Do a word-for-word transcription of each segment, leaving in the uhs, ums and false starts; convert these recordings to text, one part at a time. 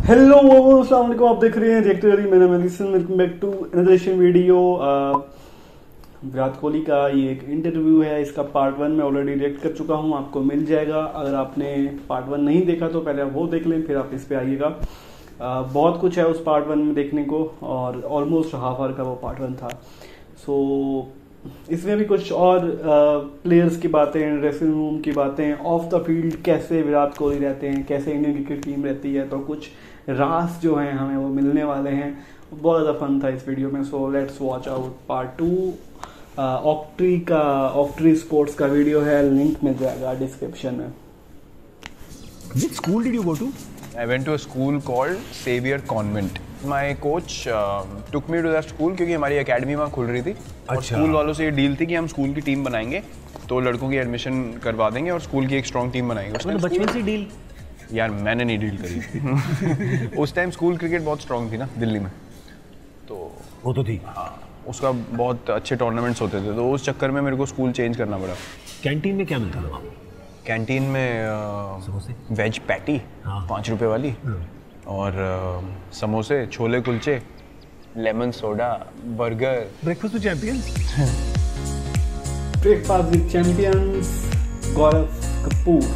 Hello अस्सलाम वालेकुम, आप देख रहे हैं रिएक्ट करिए। मेरा medicine welcome back to another edition video. Virat Kohli का ये एक इंटरव्यू है, इसका पार्ट वन में ऑलरेडी रिएक्ट कर चुका हूँ, आपको मिल जाएगा। अगर आपने पार्ट वन नहीं देखा तो पहले आप वो देख लें, फिर आप इस पे आइएगा। uh, बहुत कुछ है उस पार्ट वन में देखने को, और ऑलमोस्ट हाफ आवर का वो पार्ट वन था। सो so, इसमें भी कुछ और प्लेयर्स uh, की बातें, ड्रेसिंग रूम की बातें, ऑफ द फील्ड कैसे विराट कोहली रहते हैं, कैसे इंडियन क्रिकेट टीम रहती है, तो कुछ राज जो हैं हमें वो मिलने वाले हैं। बहुत ज़्यादा फन था इस वीडियो में। So let's watch out part two. ऑक्ट्री का ऑक्ट्री स्पोर्ट्स का वीडियो है, लिंक मिल जाएगा डिस्क्रिप्शन में। Which school did you go to? I went to a school called Xavier Convent. My coach uh, took me to that school क्योंकि हमारी एकेडमी वहाँ खुल रही थी। और स्कूल वालों से ये डील थी कि हम स्कूल की टीम बनाएंगे तो लड़कों की एडमिशन करवा देंगे और स्कूल की एक स्ट्रॉन्ग टीम बनाएंगे। उसने बचपन से डील? यार मैंने नहीं डील करी। उस टाइम स्कूल क्रिकेट बहुत स्ट्रॉन्ग थी ना दिल्ली में, तो वो तो थी। हाँ, उसका बहुत अच्छे टूर्नामेंट्स होते थे, तो उस चक्कर में मेरे को स्कूल चेंज करना पड़ा। कैंटीन में क्या मिलता था वहाँ? कैंटीन में वेज पैटी पाँच रुपए वाली, और आ, समोसे, chole kulche, lemon soda, burger. Breakfast with champions. Breakfast with champions, Gaurav Kapoor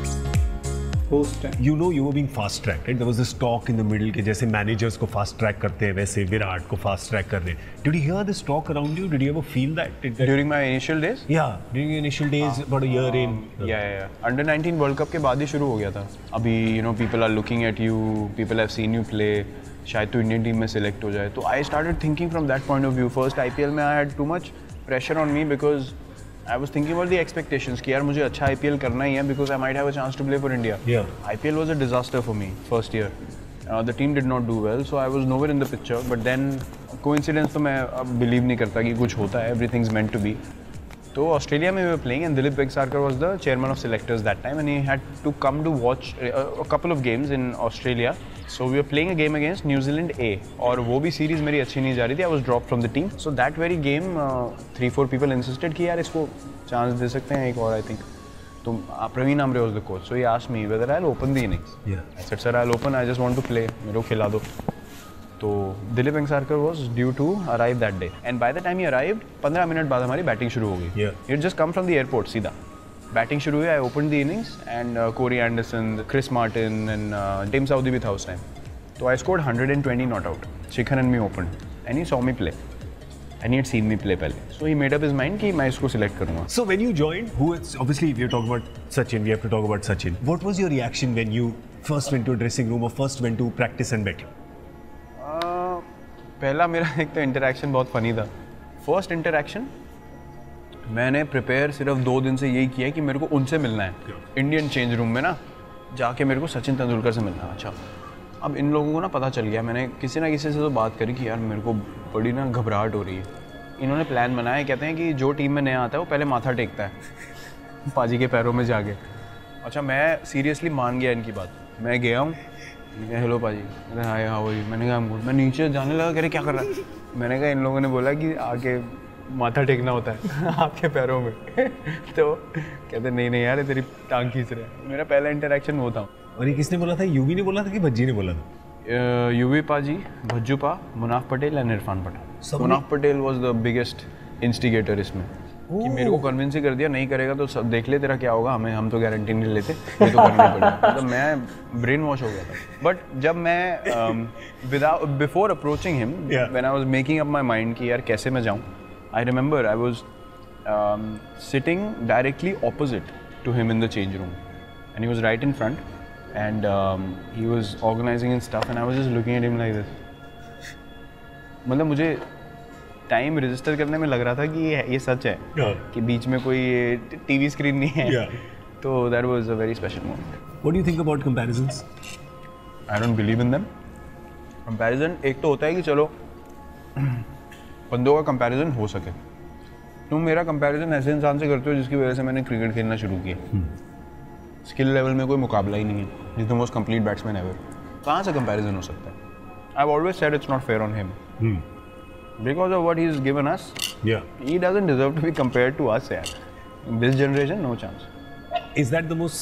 host है। You know you were being fast tracked, right? There was this talk in the middle कि जैसे managers को fast track करते हैं वैसे विराट को fast track कर रहे हैं। Did you hear this talk around you? Did you ever feel that? Did that... During my initial days? Yeah, during your initial days, about a year in. Yeah, yeah, yeah. Under nineteen World Cup के बाद ही शुरू हो गया था। अभी you know people are looking at you, people have seen you play, शायद तो Indian team में select हो जाए। तो I started thinking from that point of view. First I P L में I had too much pressure on me because I was thinking about the expectations कि यार मुझे अच्छा I P L करना ही है because I might have a chance to play for India. Yeah. I P L was a disaster for me first year. Uh, the team did not do well, so I was nowhere in the picture. But then coincidence तो मैं अब believe नहीं करता कि कुछ होता है, everything's meant to be. तो ऑस्ट्रेलिया में we were playing and Dilip Vengsarkar was the chairman of selectors that time and he had to come to watch a, a couple of games in Australia. So we were playing a game against New Zealand A और वो भी series मेरी अच्छी नहीं जा रही थी। I was dropped from the team. So that very game, uh, three four people insisted कि यार इसको चांस दे सकते हैं एक और I think. तो Praveen Amre was the coach. So he asked me whether I'll open the innings. Yeah. I said sir I'll open. I just want to play. मेरे को खिला दो। तो Dilip Vengsarkar was due to arrive that day and by the time he arrived पंद्रह minute बाद हमारी batting शुरू हो गई। Yeah. He had just come from the airport सीधा। बैटिंग शुरू हुई, I opened the innings and uh, Corey Anderson, Chris Martin and uh, Tim Southee भी था उस टाइम। तो I scored one hundred twenty not out। Shikhar and me opened and he saw me play and he had seen me play पहले। So he made up his mind कि मैं इसको select करूँगा। So when you joined, who it's obviously if you're talking about Sachin, we have to talk about Sachin. What was your reaction when you first went to a dressing room or first went to practice and bet? पहला मेरा एक तो interaction बहुत funny था। First interaction मैंने prepare सिर्फ दो दिन से यही किया कि मेरे को उनसे मिलना है इंडियन चेंज रूम में ना, जाके मेरे को सचिन तेंदुलकर से मिलना है। अच्छा, अब इन लोगों को ना पता चल गया, मैंने किसी ना किसी से तो बात करी कि यार मेरे को बड़ी ना घबराहट हो रही है। इन्होंने प्लान बनाया, कहते हैं कि जो टीम में नया आता है वो पहले माथा टेकता है पाजी के पैरों में जाके। अच्छा, मैं सीरियसली मान गया इनकी बात। मैं गया हूँ, हेलो पाजी, अरे हाय हाउ आर यू। मैंने कहा गुड। मैं नीचे जाने लगा, कह रहे क्या कर रहा है। मैंने कहा इन लोगों ने बोला कि आके माथा टेकना होता है आपके पैरों में। तो कहते नहीं नहीं यार तेरी टांग खींच रहा है। मेरा पहला इंटरेक्शन वो था। और ये किसने बोला था? यूवी ने बोला था कि भज्जी ने बोला था? यूवी पाजी, भज्जू पा, Munaf Patel and Irfan Patel. Munaf Patel was the biggest instigator इसमें कि मेरे को कन्विंस ही कर दिया, नहीं करेगा तो सब देख ले तेरा क्या होगा, हमें हम तो गारंटी नहीं लेते, ये तो करना पड़ेगा। तो मैं ब्रेन वॉश हो गया था। बट जब मैं without before approaching him when I was making up my mind कि यार कैसे मैं जाऊँ, I remember I was sitting directly opposite to him in the change room and he was right in front and he was organizing in stuff and I was just looking at him like this. मतलब मुझे time register करने में लग रहा था कि ये ये सच है yeah. कि बीच में कोई टीवी स्क्रीन नहीं है। yeah. तो that was a very special moment. What do you think about comparisons? I don't believe in them. Comparison एक तो होता है कि चलो बंदों का कंपैरिजन हो सके। तुम मेरा कंपैरिजन ऐसे इंसान से करते हो जिसकी वजह से मैंने क्रिकेट खेलना शुरू किया। स्किल लेवल में कोई मुकाबला ही नहीं है। Is the most complete batsman ever. कहाँ से कंपैरिजन हो सकता है? I have always said it's not fair on him because of what he's given us. Yeah, he doesn't deserve to be compared to us, yaar. In this generation, no chance. Is that the most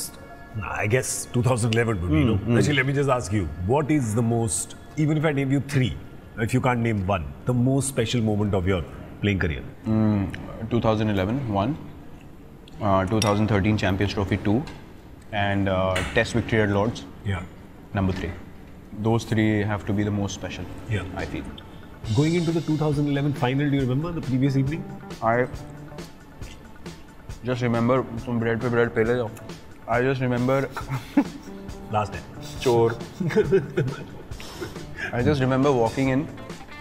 I guess twenty eleven would be, no? Actually, let me just ask you, what is the most, even if I name you three, if you can't name one, the most special moment of your playing career? Mm, twenty eleven, one. Uh, twenty thirteen Champions Trophy, two. And uh, Test victory at Lords, Yeah. number three. Those three have to be the most special, Yeah. I feel. Going into the twenty eleven final, do you remember the previous evening? I just remember, तुम bread पे bread पहले जाओ. I just remember Last time. चोर. I just remember walking in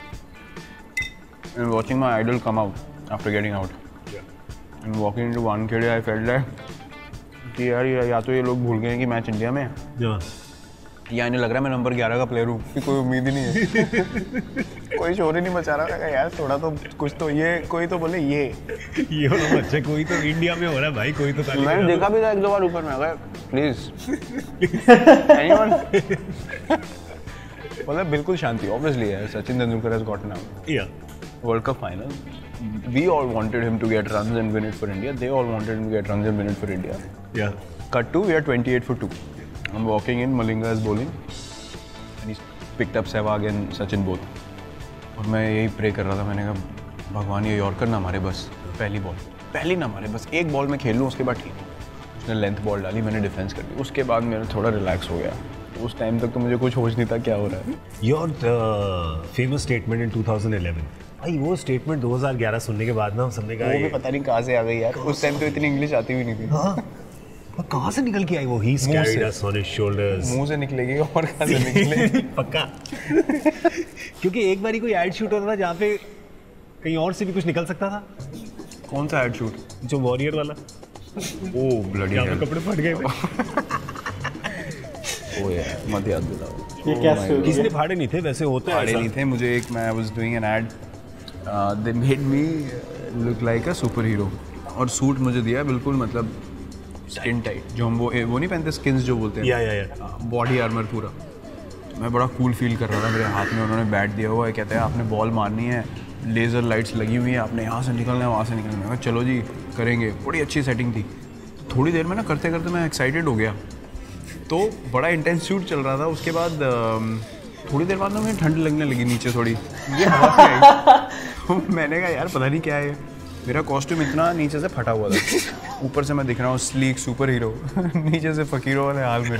and watching my idol come out after getting out. Yeah. And walking into Wankhede, I felt like कि यार ये या तो ये लोग भूल गए हैं कि मैच इंडिया में है, Yeah. या इन्हें लग रहा है मैं नंबर ग्यारह का प्लेयर हूँ कि कोई उम्मीद ही नहीं है. कोई शोर ही नहीं मचा रहा है यार, थोड़ा तो कुछ तो ये कोई तो बोले ये ये वाला बच्चे कोई तो इंडिया में हो रहा है भाई, कोई तो ताली मैंने बजा देखा भी था एक दो बार ऊपर में, अगर प्लीज एनीवन मतलब बिल्कुल शांति. ऑब्वियसली है, Sachin Tendulkar has gotten out. Yeah. World Cup final, we all wanted him to get runs and win it for India. They all wanted him to get runs and win it for India. Yeah. Cut to, we are twenty-eight for two. I'm walking in, Malinga is bowling, and he's picked up Sehwag and Sachin both. और मैं यही pray कर रहा था, मैंने कहा भगवान ये यॉर्कर ना मारे बस, पहली बॉल पहली ना मारे बस, एक बॉल में खेल लूँ उसके बाद ठीक. उसने लेंथ बॉल डाली, मैंने डिफेंस कर दी, उसके बाद मेरा थोड़ा रिलैक्स हो गया. उस टाइम तक तो मुझे कुछ होश नहीं था क्या हो रहा है. Your uh, famous statement in twenty eleven. भाई वो स्टेटमेंट दो हज़ार ग्यारह सुनने के बाद ना हम सबने कहा वो भी पता नहीं कहाँ से आ गई यार. उस टाइम तो इतनी इंग्लिश आती हुई नहीं थी. हाँ, वो कहाँ से निकल के आई वो? He carried us on his shoulders. मुंह से निकलेगी और कहाँ से निकलेगी. पक्का. क्योंकि एक बारी कोई एड शूट होता था जहाँ पे कहीं और से भी कुछ निकल सकता था. कौन सा एड शूट? जो वॉरियर वाला. ओ ब्लडी जहाँ पे कपड़े फट गए थे. ओ यार मत याद दिलाओ. ये क्या story है? किसी ने फाड़े नहीं थे, वैसे होता है फाड़े ऐसा. नहीं थे. मुझे एक मैं was doing an ad, they made me look like a superhero. और सूट मुझे दिया बिल्कुल मतलब स्किन टाइट, जो हम वो वो नहीं पहनते स्किन्स जो बोलते हैं. या या या. बॉडी आर्मर पूरा. मैं बड़ा कूल फील कर रहा था. मेरे हाथ में उन्होंने बैट दिया हुआ है, कहते हैं आपने बॉल मारनी है, लेज़र लाइट्स लगी हुई हैं, आपने यहाँ से निकलना है वहाँ से निकलना है. मैं कहा चलो जी करेंगे. बड़ी अच्छी सेटिंग थी. थोड़ी देर में ना करते करते मैं एक्साइटेड हो गया, तो बड़ा इंटेंस शूट चल रहा था. उसके बाद थोड़ी देर बाद ना मुझे ठंड लगने लगी नीचे थोड़ी. मुझे हवा से आई. मैंने कहा यार पता नहीं क्या है. मेरा कॉस्ट्यूम इतना नीचे से फटा हुआ था, ऊपर से मैं दिख रहा हूँ स्लीक सुपर हीरो, नीचे से फकीरों वाले हाल मेरे.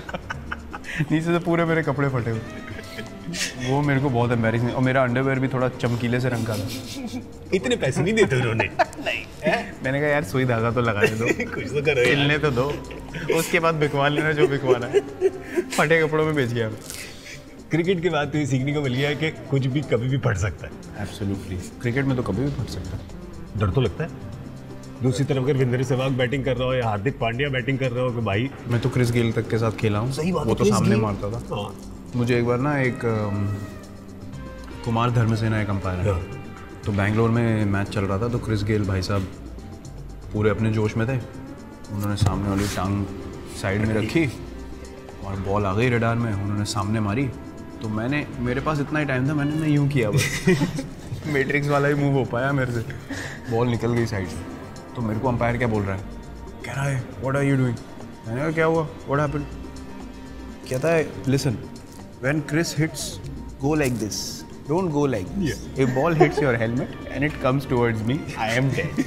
नीचे से पूरे मेरे कपड़े फटे हुए. वो मेरे को बहुत एम्बैरेसिंग. और मेरा अंडरवेयर भी थोड़ा चमकीले से रंग का था. इतने पैसे नहीं देते उन्होंने. नहीं. मैंने कहा यार सुई धागा तो लगाने दो, कुछ तो करो. हिलने तो दो, उसके बाद बिकवा लेना जो बिकवाना है. फटे कपड़ों में बेच गया. क्रिकेट के बाद तो ये सीखने को मिल गया है कि कुछ भी कभी भी फट सकता है. एब्सोल्युटली. क्रिकेट में तो कभी भी फट सकता है. डर तो लगता है. दूसरी तरफ अगर वीरेंद्र सहवाग बैटिंग कर रहा हो या हार्दिक पांड्या बैटिंग कर रहा हो कि भाई. मैं तो क्रिस गेल तक के साथ खेला हूँ. सही बात है, वो तो क्रिस सामने गेल. मारता था. हाँ. मुझे एक बार ना एक अम, कुमार धर्मसेना एक अंपायर है, तो बैंगलोर में मैच चल रहा था. तो क्रिस गेल भाई साहब पूरे अपने जोश में थे. उन्होंने सामने वाली टांग साइड में रखी और बॉल आ गई रडार में. उन्होंने सामने मारी, तो मैंने मेरे पास इतना ही टाइम था, मैंने मैं यूँ किया बस. मैट्रिक्स वाला ही मूव हो पाया मेरे से. बॉल निकल गई साइड से. तो मेरे को अंपायर क्या बोल रहा है, कह रहा है व्हाट आर यू डूइंग. मैंने कहा क्या हुआ, व्हाट हैपेंड. कहता है listen, when Chris hits go like this, don't go like this. If ball hits your helmet and it comes towards me, I am dead.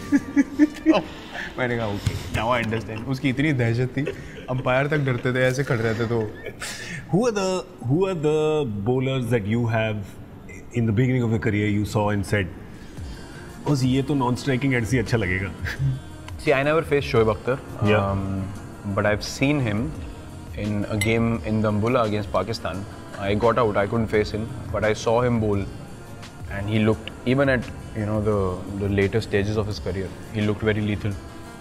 मैंने कहा ओके नाउ आई अंडरस्टैंड. उसकी इतनी दहशत थी, अंपायर तक डरते थे, ऐसे खड़े रहते. तो Who are the who are the bowlers that you have in the beginning of your career you saw and said, "बस ये तो नॉन स्ट्राइकिंग ऐसे अच्छा लगेगा." See, I never faced Shoaib Akhtar, Yeah. um, but I've seen him in a game in Dambulla against Pakistan. I got out, I couldn't face him, but I saw him bowl, and he looked, even at you know the the later stages of his career, he looked very lethal.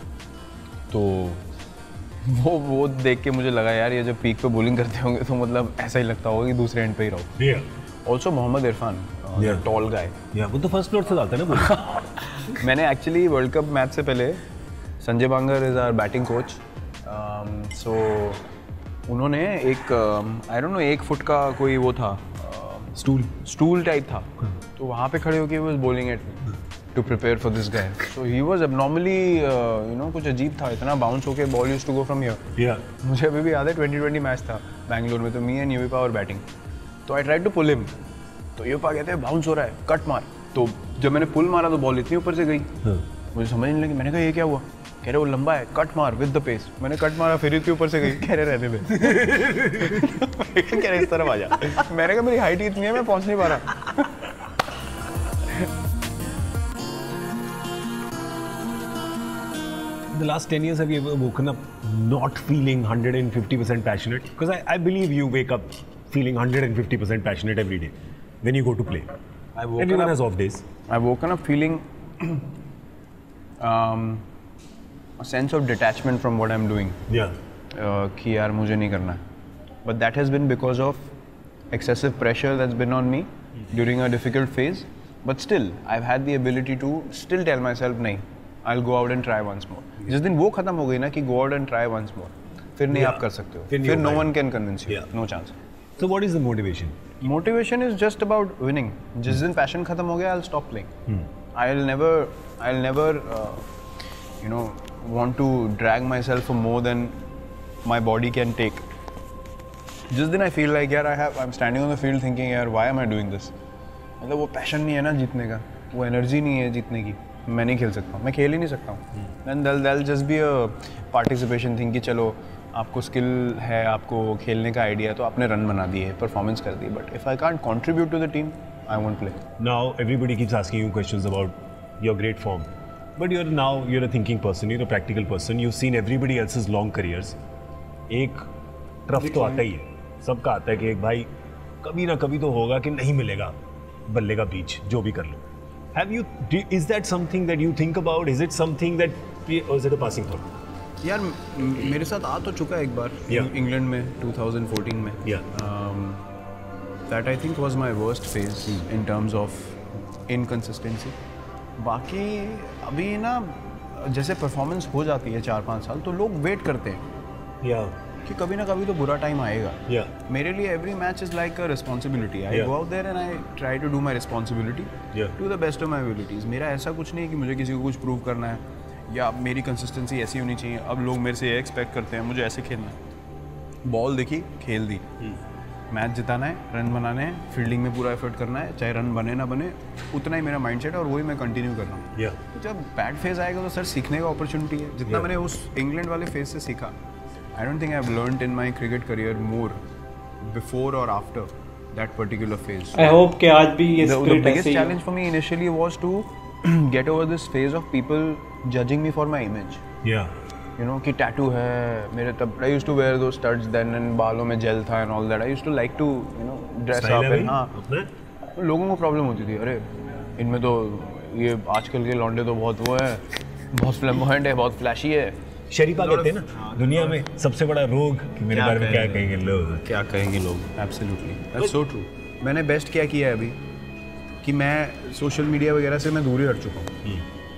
तो वो वो देख के मुझे लगा यार ये जब पीक पे बॉलिंग करते होंगे तो मतलब ऐसा ही लगता होगा कि दूसरे एंड पे ही रहो. Yeah. Also Mohammed Irfan, Yeah. Tall guy. Yeah, वो तो फर्स्ट फ्लोर से डालता है ना ball. मैंने एक्चुअली वर्ल्ड कप मैच से पहले, Sanjay Bangar is our batting coach, so उन्होंने एक आई डोंट नो एक फुट का कोई वो था स्टूल स्टूल टाइप था, तो वहाँ पे खड़े होके वो bowling at me. to prepare for this guy. So he was abnormally, uh, you know, कुछ अजीब था, इतना bounce होके ball used to go from here. Yeah. मुझे अभी भी याद है ट्वेंटी ट्वेंटी मैच था बैंगलोर में, तो मी एंड यूविपा और बैटिंग, तो I tried to pull him, तो यूविपा कहते हैं बाउंस हो रहा है, कट मार, तो जब मैंने पुल मारा तो बॉल इतनी ऊपर से गई, हाँ. मुझे समझ नहीं लगी, मैंने कहा ये क्या हुआ, कह रहे वो लंबा है, कट मार विद द पेस, मैंने कट मारा फिर इतनी ऊपर से गई, कह रहे रहने दे कह रहे इस तरफ आ जा, मैंने कहा मेरी हाइट इतनी है मैं पहुंच नहीं पा रहा. The last ten years, have you ever woken up not feeling one hundred fifty percent passionate? Because I, I believe you wake up feeling one hundred fifty percent passionate every day when you go to play. I've woken Everyone up, has off days. I've woken up feeling um, a sense of detachment from what I'm doing. Yeah. Uh, कि यार मुझे नहीं करना. But that has been because of excessive pressure that's been on me during a difficult phase. But still, I've had the ability to still tell myself नहीं. I'll go out and try once more. जिस दिन वो खत्म हो गई ना कि go out and try once more, फिर नहीं आप कर सकते हो. फिर no one can convince you. No chance. So what is the motivation? Motivation is just about winning. जिस दिन passion खत्म हो गया, I'll stop playing. I'll never, I'll never, uh, you know, want to drag myself for more than my body can take. जिस दिन I feel like यार I have, I'm standing on the field thinking यार why am I doing this? मतलब वो passion नहीं है ना जीतने का, वो energy नहीं है जीतने की, मैं नहीं खेल सकता हूँ, मैं खेल ही नहीं सकता हूँ. Then they'll they'll just be a participation thing कि चलो आपको स्किल है, आपको खेलने का आइडिया है, तो आपने रन बना दिए, परफॉर्मेंस कर दी. But if I can't contribute to the team, I won't play. Now everybody keeps asking you questions about your great form, but you are now you are a thinking person, you are a practical person, you seen everybody else's long careers. एक trough तो आता ही है, सबका आता है कि एक भाई कभी ना कभी तो होगा कि नहीं मिलेगा बल्ले का बीच, जो भी कर लो. Have you, is that something that you think about? Is it something that, or is it a passing thought? यार मेरे साथ आ तो चुका है एक बार इंग्लैंड में ट्वेंटी फोर्टीन में. That I think was my worst phase in terms of inconsistency. बाकी अभी ना जैसे परफॉर्मेंस हो जाती है चार पाँच साल, तो लोग वेट करते हैं yeah. कि कभी ना कभी तो बुरा टाइम आएगा. yeah. मेरे लिए every match is like a responsibility. I go out there and I try to do my responsibility to the best of my abilities. मेरा ऐसा कुछ नहीं है कि मुझे किसी को कुछ प्रूव करना है या मेरी कंसिस्टेंसी ऐसी होनी चाहिए. अब लोग मेरे से ये एक्सपेक्ट करते हैं मुझे ऐसे खेलना है. बॉल देखी, खेल दी, मैच जिताना है, रन बनाने हैं, फील्डिंग में पूरा एफर्ट करना है, चाहे रन बने ना बने, उतना ही मेरा माइंडसेट है और वही मैं कंटिन्यू कर रहा हूँ. yeah. तो जब बैड फेज आएगा तो सर सीखने का अपॉर्चुनिटी है. जितना yeah. मैंने उस इंग्लैंड वाले फेज से सीखा, I don't think I've learned in my cricket career more before or after that particular phase. I hope कि आज भी ये the, the biggest challenge for me initially was to get over this phase of people judging me for my image. Yeah. You know कि tattoo है मेरे तब. I used to wear those studs then and बालों में gel था and all that. I used to like to you know dress Style up and हाँ. लोगों को प्रॉब्लम होती थी, अरे इनमें तो ये आजकल के लौंडे तो बहुत वो है, बहुत फ्लैम्बॉयंट है, बहुत फ्लैशी है. शरीफा कहते हैं ना दुनिया में सबसे बड़ा रोग कि मेरे बारे में क्या कहेंगे लोग, क्या कहेंगे लोग. Absolutely that's so true. मैंने बेस्ट क्या किया है अभी कि मैं सोशल मीडिया वगैरह से मैं दूर ही हट चुका हूँ.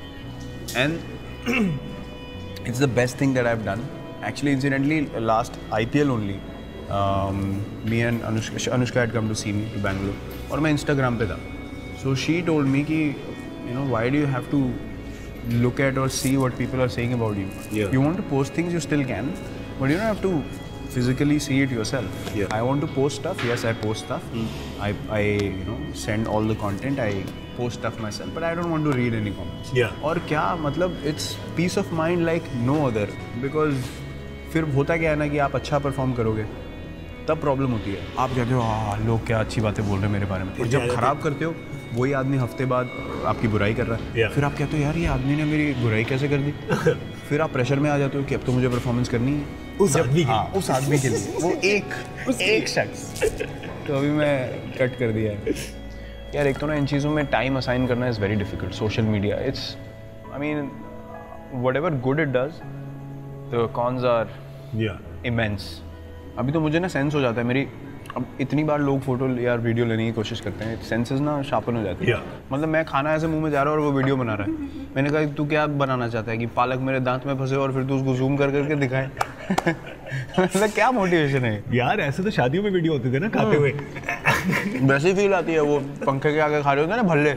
And it's the best thing that I have done. Actually incidentally last IPL only me and Anushka Anushka had come to see me to Bangalore और मैं इंस्टाग्राम पे था. सो शी टोल्ड मी कि you know why do you have to look at or see what people are saying about you. Yeah. You want to post things, you still can, but you don't have to physically see it yourself. Yeah. I want to post stuff. Yes, I post stuff. Mm. I, I, you know, send all the content. I post stuff myself, but I don't want to read any comments. Yeah. और क्या मतलब it's peace of mind like no other. Because फिर होता क्या है ना कि आप अच्छा परफॉर्म करोगे तब प्रॉब्लम होती है. आप कहते हो हाँ लोग क्या अच्छी बातें बोल रहे हैं मेरे बारे में, और जब खराब करते हो वही आदमी हफ्ते बाद आपकी बुराई कर रहा है. yeah. फिर आप कहते हो यार ये आदमी ने मेरी बुराई कैसे कर दी. फिर आप प्रेशर में आ जाते हो कि अब तो मुझे परफॉर्मेंस करनी है उस आदमी के हाँ उस आदमी के लिए वो एक एक शख्स. तो अभी मैं कट कर दिया है यार. एक तो ना इन चीज़ों में टाइम असाइन करना is very difficult. Social media it's I mean whatever good it does the cons are immense. अभी तो मुझे ना सेंस हो जाता है मेरी, अब इतनी बार लोग फोटो या वीडियो लेने की कोशिश करते हैं, सेंसेस ना शार्पन हो जाती है. yeah. मतलब मैं खाना ऐसे मुंह में जा रहा हूँ और वो वीडियो बना रहा है. मैंने कहा तू क्या बनाना चाहता है कि पालक मेरे दांत में फंसे और फिर तू उसको जूम कर करके दिखाए. मतलब क्या मोटिवेशन है यार. ऐसे तो शादियों में वीडियो होते थे ना खाते हुए. वैसी फील आती है वो पंखे के आगे खा रहे होते हैं ना भल्ले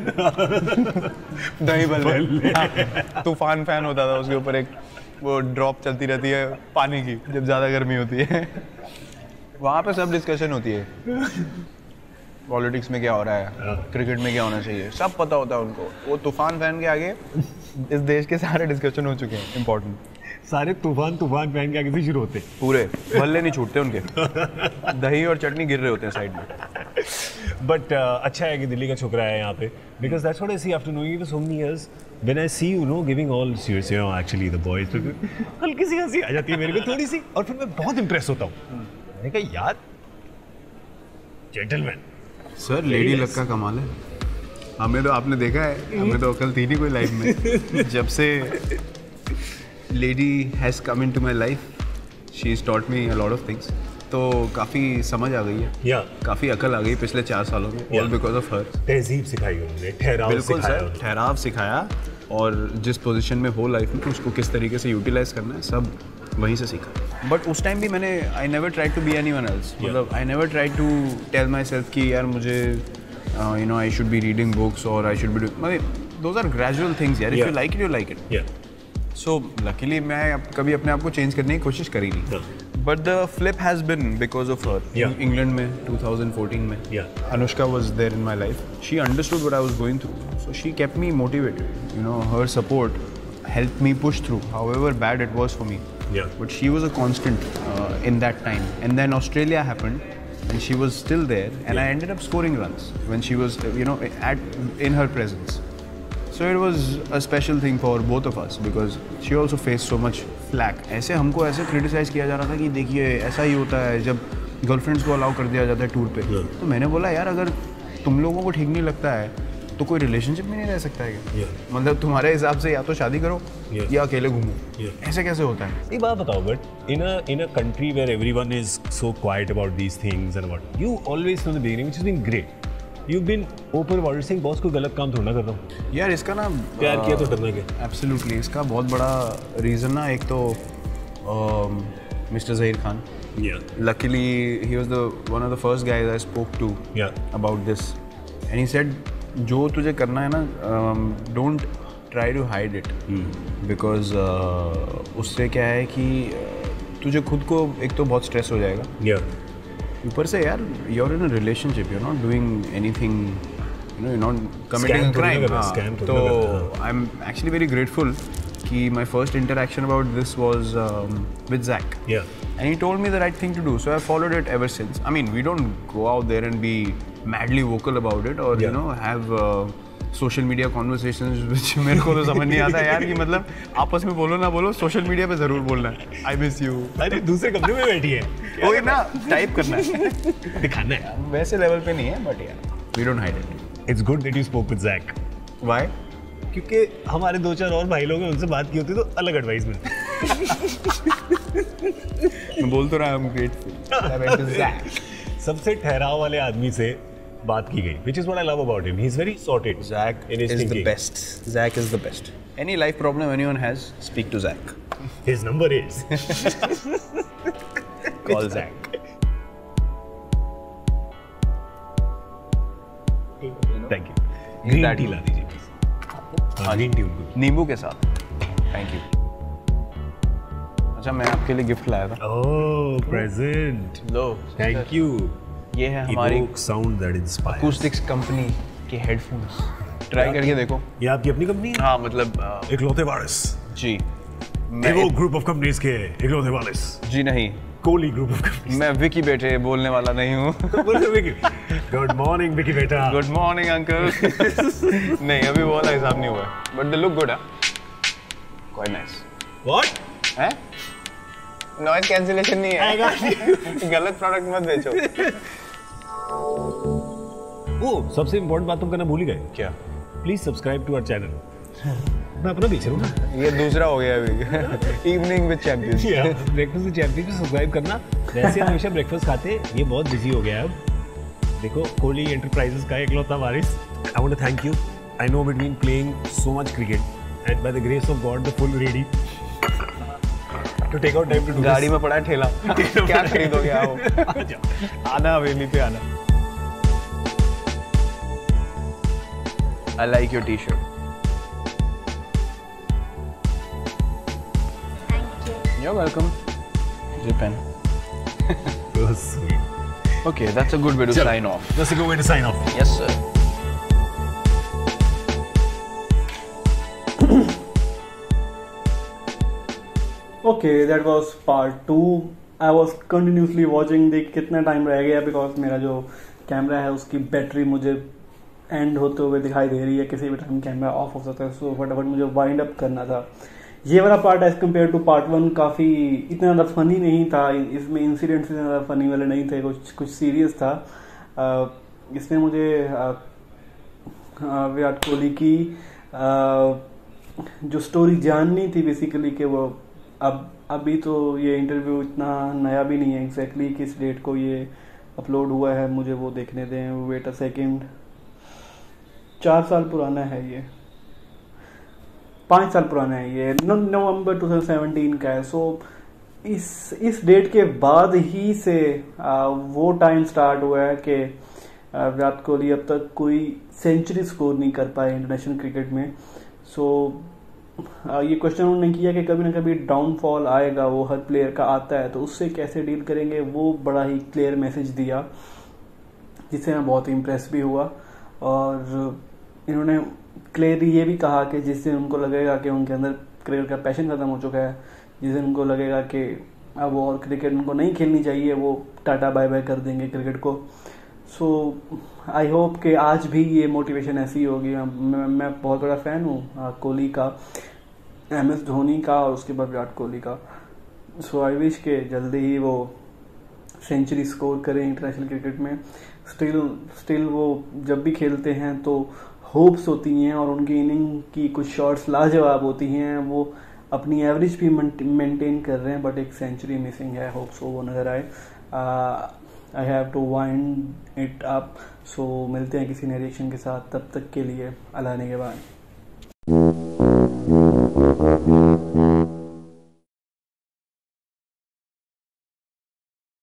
दही भल्ले हाँ, तूफान फैन होता था उसके ऊपर एक वो ड्रॉप चलती रहती है पानी की जब ज़्यादा गर्मी होती है वहाँ पे सब डिस्कशन होती है पॉलिटिक्स में क्या हो रहा है, क्रिकेट में क्या होना चाहिए, सब पता होता है उनको। वो तूफान फैन के आगे इस देश के सारे डिस्कशन हो चुके हैं इम्पोर्टेंट। सारे तूफान तूफान फैन के आगे से शुरू होते हैं पूरे भल्ले नहीं छूटते उनके दही और चटनी गिर रहे होते हैं साइड में। बट uh, अच्छा है कि दिल्ली का छोकरा है यहाँ पे because that's what I see after knowing you for so many years when I see you know giving all serious you know actually the boys हल्की सी हंसी आ जाती है मेरे को थोड़ी सी और फिर मैं बहुत इंप्रेस होता हूँ। मैंने कहा यार जेंटलमैन सर लेडी लक का कमाल है। हमें तो आपने देखा है, हमें तो अकल थी नहीं कोई लाइफ में। जब से lady has come in to my life she is taught me a lot of things. तो काफ़ी समझ आ गई है, या काफ़ी अकल आ गई पिछले चार सालों में ऑल बिकॉज ऑफ हर। तहजीब सिखाई उन्होंने, ठहराव बिल्कुल सिखाया सर, ठहराव सिखाया और जिस पोजीशन में हो लाइफ में उसको किस तरीके से यूटिलाइज करना है सब वहीं से सीखा। बट उस टाइम भी मैंने I never try to be anyone else, मतलब I never try to tell myself कि यार मुझे you know I should be reading books और आई शुड बी डूइंग, मतलब दोज आर ग्रेजुअल थिंग्स यार, if you like it you like it. So luckily मैं अब कभी अपने आप को चेंज करने की कोशिश करी नहीं। But the flip has been because of her. England में twenty fourteen में Anushka was there in my life, she understood what I was going through, so she kept me motivated, you know her support helped me push through however bad it was for me. Yeah. But she was a constant uh, in that time, and then Australia happened and she was still there, and Yeah. I ended up scoring runs when she was uh, you know at in her presence. So it was a special thing for both of us because she also faced so much flack. ऐसे हमको ऐसे criticize किया जा रहा था कि देखिए ऐसा ही होता है जब गर्लफ्रेंड्स को अलाउ कर दिया जाता है टूर पे। Yeah. तो मैंने बोला यार अगर तुम लोगों को ठीक नहीं लगता है तो कोई रिलेशनशिप में नहीं रह सकता है क्या? Yeah. मतलब तुम्हारे हिसाब से या तो शादी करो Yeah. या अकेले घूमो। Yeah. ऐसे कैसे होता है? एक बात बताओ, but in a in a country where everyone is so quiet about these things and what you always from the beginning which has been great, you been open about सिंह बॉस कोई गलत काम थोड़ा ना करता हूँ यार इसका ना प्यार किया तो डरना क्या? एब्सोल्युटली इसका बहुत बड़ा रीज़न ना एक तो मिस्टर ज़हीर खान, या luckily he was the one of the first guys I spoke to Yeah. about this, and he said जो तुझे करना है ना don't try to hide it because uh, उससे क्या है कि uh, तुझे खुद को एक तो बहुत स्ट्रेस हो जाएगा, या ऊपर से यार you're in a relationship, you're not doing anything, you know, you're not committing Scam a तो नहीं crime. कर रहा, हाँ, scam तो तो नहीं कर रहा, I'm actually very grateful कि my first interaction about this was um, with Zach. या And he told me the right thing to do, so I followed it ever since. I mean, we don't go out there and be madly vocal about it, or Yeah. you know, have uh, social media conversations, which मेरे को तो समझ नहीं आता यार कि मतलब आपस में बोलो ना बोलो, social media पे जरूर बोलना है। I miss you. अरे दूसरे कमरे में बैठी है, वही ना टाइप करना है, दिखाना है। वैसे लेवल पे नहीं है, but yeah, we don't hide it. It's good that you spoke with Jack, Why? क्योंकि हमारे दो चार और भाई लोग हैं, उनसे बात की होती तो अलग एडवाइस मिलती। मैं बोल तो रहा हूँ grateful. I went to Zach. सबसे ठहराव वाले आदमी से बात की गई, which is what I love about him. He's very sorted. Zach in his is thinking. the best. Zach is the best. Any life problem anyone has, speak to Zach. His number is. Call Zach. Thank you. Green that- tea ला दीजिए please. हाँ, green tea उनको. नींबू के साथ। Thank you. अच्छा मैं आपके लिए गिफ्ट लाया था। Oh, present. Low. Thank you. ये है हमारी Evoke sound that inspires. Acoustics company के हेडफोन्स। ट्राई करके देखो। ये आपकी अपनी कंपनी है? हाँ मतलब अ, इकलौते वारिस. जी। मैं Evoke group of companies के इकलौते वारिस. जी नहीं, कोहली ग्रुप ऑफ कंपनीज. मैं विकी बेटे बोलने वाला नहीं हूँ। गुड मॉर्निंग विकी बेटा. Good morning uncle. नहीं अभी वो वाला हिसाब नहीं हुआ है, बट दे लुक गुड है। Quite nice. व्हाट? हैं? नॉइज कैंसिलेशन नहीं है। गलत प्रोडक्ट मत बेचो। वो सबसे इम्पोर्टेंट बात तुम करना भूल ही गए. क्या? Please subscribe to our channel. मैं अपना बेच रहा हूँ ना. ये दूसरा हो गया अभी। Evening with champions. Breakfast with champions को सब्सक्राइब करना. वैसे हमेशा ब्रेकफास्ट खाते, ये बहुत बिजी हो गया है अब. देखो कोहली एंटरप्राइजेस का इकलौता वारिस. I want to thank you. I know between playing so much cricket and by the grace of god the full ready to take out time to do गाड़ी में पड़ा है ठेला। क्या खरीदोगे आओ। आना हवेली पे आना। I like your T shirt. Thank you. You're welcome. Your pen. So sweet. Okay, that's a good way to Chalo. sign off. That's a good way to sign off. Yes, sir. Okay, that was part two. I was continuously watching देख कितना time रह गया because मेरा जो camera है उसकी battery मुझे and होते हुए दिखाई दे रही है. किसी भी टाइम कैमरा ऑफ हो सकता है. सो फटाफट मुझे वाइंड अप करना था. ये वाला part as compare to part one काफ़ी इतना ज़्यादा फनी नहीं था. इसमें इंसिडेंट्स इतने ज़्यादा फनी वाले नहीं थे. कुछ कुछ सीरियस था. uh, इसमें मुझे uh, uh, विराट कोहली की uh, जो स्टोरी जाननी थी बेसिकली कि वो अब अभी तो ये इंटरव्यू इतना नया भी नहीं है एग्जैक्टली exactly किस डेट को ये अपलोड हुआ है. मुझे वो देखने दें. Wait a second. चार साल पुराना है ये. पाँच साल पुराना है ये. नवंबर टू थाउजेंड सेवेंटीन का है. सो इस इस डेट के बाद ही से आ, वो टाइम स्टार्ट हुआ है कि विराट कोहली अब तक कोई सेंचुरी स्कोर नहीं कर पाए इंटरनेशनल क्रिकेट में. सो ये क्वेश्चन उन्होंने किया कि कभी ना कभी डाउनफॉल आएगा, वो हर प्लेयर का आता है, तो उससे कैसे डील करेंगे. वो बड़ा ही क्लियर मैसेज दिया जिससे मैं बहुत इम्प्रेस भी हुआ. और इन्होंने क्लियरली ये भी कहा कि जिस दिन उनको लगेगा कि उनके अंदर क्रिकेट का पैशन खत्म हो चुका है, जिस दिन उनको लगेगा कि अब वो और क्रिकेट उनको नहीं खेलनी चाहिए, वो टाटा बाय बाय कर देंगे क्रिकेट को. सो आई होप कि आज भी ये मोटिवेशन ऐसी होगी. मैं, मैं बहुत बड़ा फ़ैन हूँ कोहली का, एम एस धोनी का और उसके बाद विराट कोहली का. सो आई विश के जल्दी ही वो सेंचुरी स्कोर करें इंटरनेशनल क्रिकेट में. स्टिल स्टिल वो जब भी खेलते हैं तो होप्स होती हैं और उनकी इनिंग की कुछ शॉट्स लाजवाब होती हैं. वो अपनी एवरेज भी मेंटेन कर रहे हैं बट एक सेंचुरी मिसिंग है. होप्स वो नज़र आए. I have to wind it up. So मिलते हैं किसी नए रिएक्शन के साथ. तब तक के लिए अल्लाह ने के बाद.